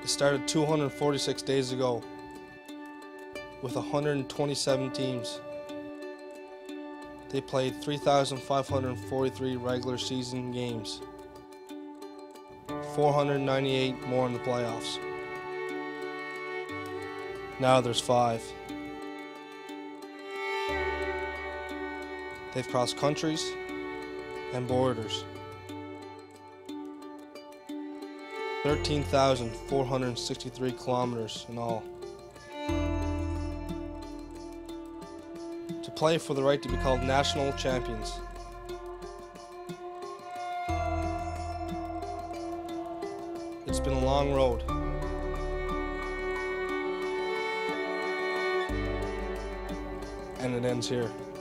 It started 246 days ago with 127 teams. They played 3,543 regular season games, 498 more in the playoffs. Now there's 5. They've crossed countries and borders. 13,463 kilometers in all. To play for the right to be called national champions. It's been a long road. And it ends here.